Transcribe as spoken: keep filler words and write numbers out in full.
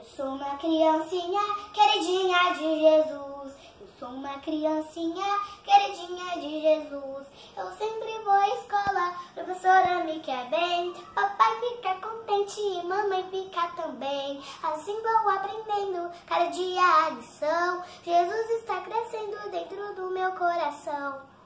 sou uma criancinha queridinha de Jesus. Eu sou uma criancinha queridinha de Jesus. Eu sempre vou à escola, professora me quer bem. Papai fica contente e mamãe fica também. Assim vou aprendendo cada dia a lição. Jesus está crescendo dentro do meu coração.